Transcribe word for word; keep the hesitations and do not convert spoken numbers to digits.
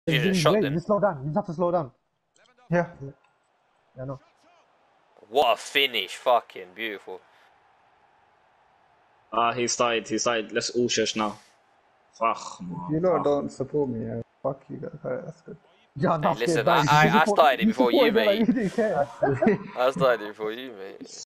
You He's just doing shot great. them. You slow down. You just have to slow down. Yeah. Yeah, no. What a finish. Fucking beautiful. Ah, uh, he started, he started. Let's all shush now. Fuck, man. You lot Fuck. don't support me. Yeah. Fuck you guys. Alright, that's good. Yeah, no, Hey, listen, no, I, you I, I support- started it you before you, supported it like mate. you didn't care. I started it before you, mate.